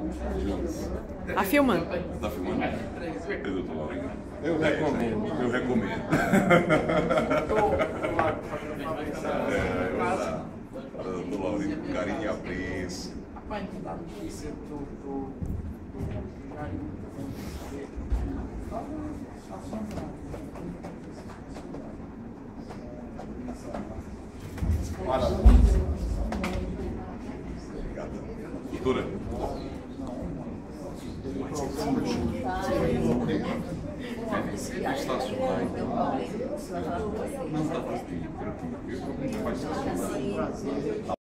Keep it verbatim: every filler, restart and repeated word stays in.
Tá filmando? Tá filmando? É, doutor Laurinho. Eu recomendo. Eu recomendo. É, doutor Laurinho, com carinho e apreço. Obrigado. Doutora. Estacionar, então. Não está fazendo. Eu não faço estacionar.